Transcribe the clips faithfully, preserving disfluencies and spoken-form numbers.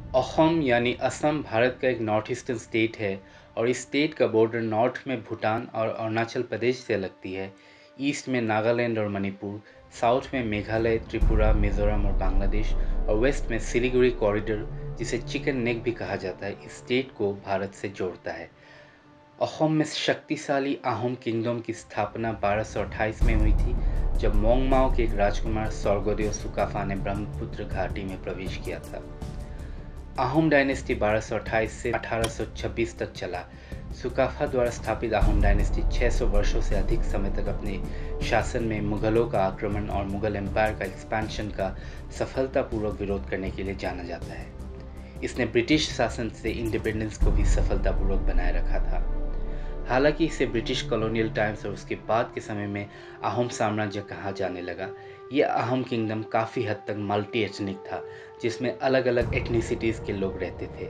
अहोम यानी असम भारत का एक नॉर्थ ईस्टर्न स्टेट है और इस स्टेट का बॉर्डर नॉर्थ में भूटान और अरुणाचल प्रदेश से लगती है, ईस्ट में नागालैंड और मणिपुर, साउथ में मेघालय, त्रिपुरा, मिजोरम और बांग्लादेश और वेस्ट में सिलीगुड़ी कॉरिडोर, जिसे चिकन नेक भी कहा जाता है, इस स्टेट को भारत से जोड़ता है। अहोम में शक्तिशाली अहोम किंगडम की स्थापना बारह सौ अट्ठाईस में हुई थी, जब मोंगमाओ के एक राजकुमार स्वर्गदेव सुकाफा ने ब्रह्मपुत्र घाटी में प्रवेश किया था। अहोम डायनेस्टी बारह सौ अट्ठाईस से अठारह सौ छब्बीस तक चला। सुकाफा द्वारा स्थापित अहोम डायनेस्टी छह सौ वर्षों से अधिक समय तक अपने शासन में मुगलों का आक्रमण और मुगल एम्पायर का एक्सपेंशन का सफलतापूर्वक विरोध करने के लिए जाना जाता है। इसने ब्रिटिश शासन से इंडिपेंडेंस को भी सफलतापूर्वक बनाए रखा था। हालांकि इसे ब्रिटिश कॉलोनियल टाइम्स और उसके बाद के समय में अहोम साम्राज्य कहा जाने लगा। यह अहोम किंगडम काफ़ी हद तक मल्टी एथनिक था, जिसमें अलग अलग एथनिसिटीज़ के लोग रहते थे।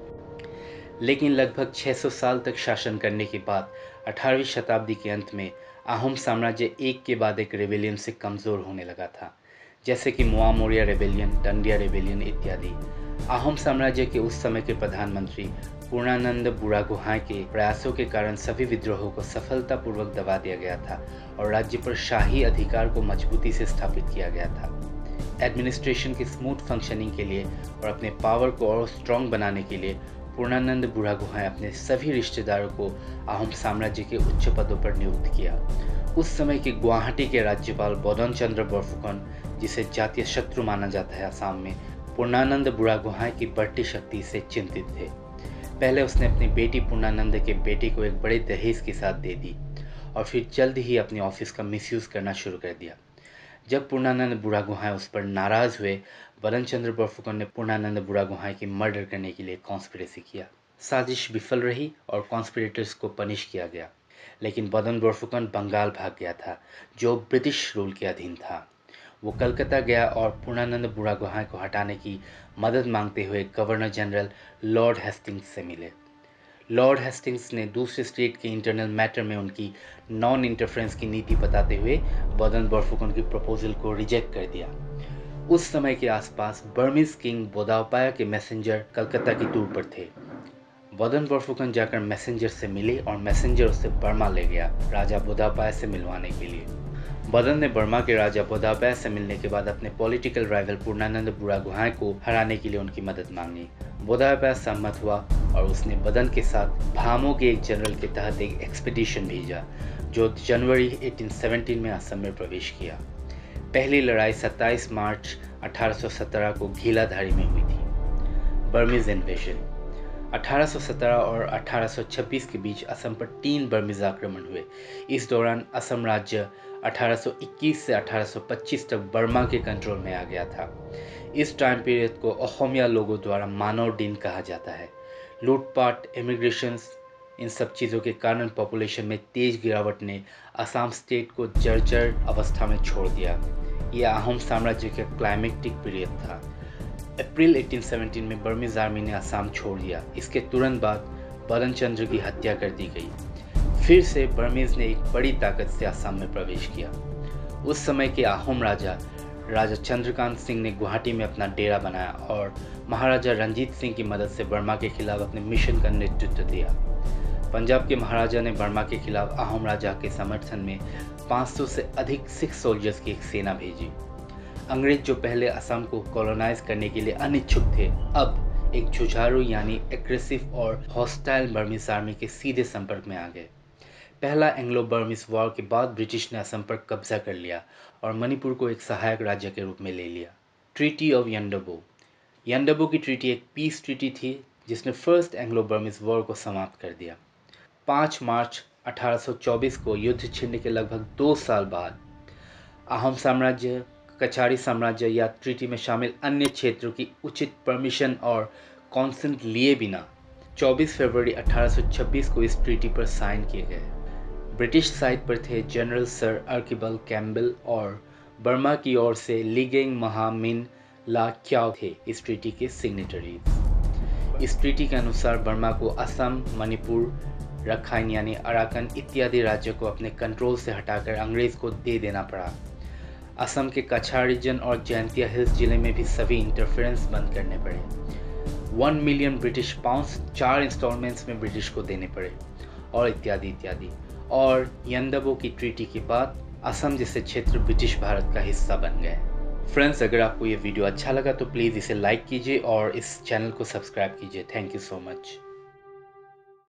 लेकिन लगभग छह सौ साल तक शासन करने के बाद अठारहवीं शताब्दी के अंत में अहोम साम्राज्य एक के बाद एक रेबेलियन से कमज़ोर होने लगा था, जैसे कि Moamoria rebellion, Dundia rebellion इत्यादि। अहोम साम्राज्य के उस समय के प्रधानमंत्री पूर्णानंद बुरागुहाई के प्रयासों के कारण सभी विद्रोहों को सफलतापूर्वक दबा दिया गया था और राज्य पर शाही अधिकार को मजबूती से स्थापित किया गया था। एडमिनिस्ट्रेशन की स्मूथ फंक्शनिंग के लिए और अपने पावर को और स्ट्रॉन्ग बनाने के लिए पूर्णानंद बुरागुहाई अपने सभी रिश्तेदारों को अहोम साम्राज्य के उच्च पदों पर नियुक्त किया। उस समय के गुवाहाटी के राज्यपाल बदन चंद्र बरफुकन, जिसे जातीय शत्रु माना जाता है असम में, पूर्णानंद बुरागुहाई की बढ़ती शक्ति से चिंतित थे। पहले उसने अपनी बेटी पूर्णानंद के बेटे को एक बड़े दहेज के साथ दे दी और फिर जल्द ही अपने ऑफिस का मिसयूज करना शुरू कर दिया। जब पूर्णानंद बुरागुहाई उस पर नाराज हुए, बदन चंद्र बरफुकन ने पूर्णानंद बुरागुहाई की मर्डर करने के लिए कॉन्स्पिरेसी किया। साजिश विफल रही और कॉन्स्पिरेटर्स को पनिश किया गया, लेकिन बदन बरफुकन बंगाल भाग गया था, जो ब्रिटिश रूल के अधीन था। वो कलकत्ता गया और पूर्णानंद बुरागुहाई को हटाने की मदद मांगते हुए गवर्नर जनरल लॉर्ड हेस्टिंग्स से मिले। लॉर्ड हेस्टिंग्स ने दूसरे स्टेट के इंटरनल मैटर में उनकी नॉन इंटरफेरेंस की नीति बताते हुए बदन बरफुकन की प्रपोजल को रिजेक्ट कर दिया। उस समय के आसपास बर्मीज किंग बोदापाया के मैसेंजर कलकत्ता की टूर पर थे। बदन बरफुकन जाकर मैसेंजर से मिले और मैसेंजर उसे बर्मा ले गया राजा बोदापाया से मिलवाने के लिए। बदन ने बर्मा के राजा बोदापाया से मिलने के बाद अपने पॉलिटिकल राइवल पूर्णानंद बुरागुहाई को हराने के लिए उनकी मदद मांगी। बोदापाया सहमत हुआ और उसने बदन के साथ भामो के एक जनरल के तहत एक एक्सपीडिशन भेजा, जो जनवरी अठारह सौ सत्रह में असम में प्रवेश किया। पहली लड़ाई सत्ताईस मार्च अठारह सौ सत्रह को घीलाधारी में हुई थी। बर्मीज इन्वेजन अठारह सौ सत्रह और अठारह सौ छब्बीस के बीच असम पर तीन बर्मीज आक्रमण हुए। इस दौरान असम राज्य अठारह सौ इक्कीस से अठारह सौ पच्चीस तक बर्मा के कंट्रोल में आ गया था। इस टाइम पीरियड को अहोमिया लोगों द्वारा मानव दिन कहा जाता है। लूटपाट, इमिग्रेशंस, इन सब चीज़ों के कारण पॉपुलेशन में तेज गिरावट ने असम स्टेट को जर्जर अवस्था में छोड़ दिया। यह अहोम साम्राज्य का क्लाइमेटिक पीरियड था। अप्रैल अठारह सौ सत्रह में बर्मीज आर्मी ने असम छोड़ दिया। इसके तुरंत बाद बदन चंद्र की हत्या कर दी गई। फिर से बर्मीज ने एक बड़ी ताकत से असम में प्रवेश किया। उस समय के अहोम राजा राजा चंद्रकांत सिंह ने गुवाहाटी में अपना डेरा बनाया और महाराजा रंजीत सिंह की मदद से बर्मा के खिलाफ अपने मिशन का नेतृत्व दिया। पंजाब के महाराजा ने बर्मा के खिलाफ अहोम राजा के समर्थन में पाँच सौ से अधिक सिख सोल्जर्स की एक सेना भेजी। अंग्रेज, जो पहले असम को कॉलोनाइज करने के लिए अनिच्छुक थे, अब एक जुझारू यानी एग्रेसिव और हॉस्टाइल बर्मीज आर्मी के सीधे संपर्क में आ गए। पहला एंग्लो बर्मीज वॉर के बाद ब्रिटिश ने असम पर कब्जा कर लिया और मणिपुर को एक सहायक राज्य के रूप में ले लिया। ट्रीटी ऑफ यंडबो यंडबो की ट्रीटी एक पीस ट्रीटी थी, जिसने फर्स्ट एंग्लो बर्मीज वॉर को समाप्त कर दिया। पाँच मार्च अठारह सौ चौबीस को युद्ध छिड़ने के लगभग दो साल बाद अहोम साम्राज्य, कछारी साम्राज्य या ट्रीटी में शामिल अन्य क्षेत्रों की उचित परमिशन और कॉन्सेंट लिए बिना चौबीस फरवरी अठारह सौ छब्बीस को इस ट्रीटी पर साइन किए गए। ब्रिटिश साइड पर थे जनरल सर अर्किबल कैम्बल और बर्मा की ओर से लिगेंग महामिन ला क्याओ थे इस ट्रीटी के सिग्नेटरीज। इस ट्रीटी के अनुसार बर्मा को असम, मणिपुर, रखाइन यानी अराकन इत्यादि राज्यों को अपने कंट्रोल से हटाकर अंग्रेज को दे देना पड़ा। असम के कछार रीजन और जयंतिया हिल्स जिले में भी सभी इंटरफेरेंस बंद करने पड़े। वन मिलियन ब्रिटिश पाउंड्स चार इंस्टॉलमेंट्स में ब्रिटिश को देने पड़े, और इत्यादि इत्यादि। और यंदबो की ट्रीटी के बाद असम जैसे क्षेत्र ब्रिटिश भारत का हिस्सा बन गए। फ्रेंड्स, अगर आपको ये वीडियो अच्छा लगा तो प्लीज़ इसे लाइक कीजिए और इस चैनल को सब्सक्राइब कीजिए। Thank you so much.